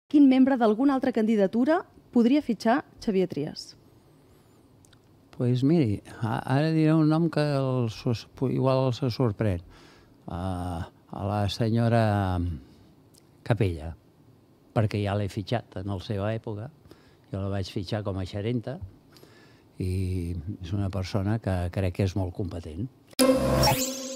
Quin membre d'alguna altra candidatura podria fitxar Xavier Trias? Doncs miri, ara diré un nom que igual se sorprèn. A la senyora Capella, perquè ja l'he fitxat en la seva època. Jo la vaig fitxar com a gerenta i és una persona que crec que és molt competent.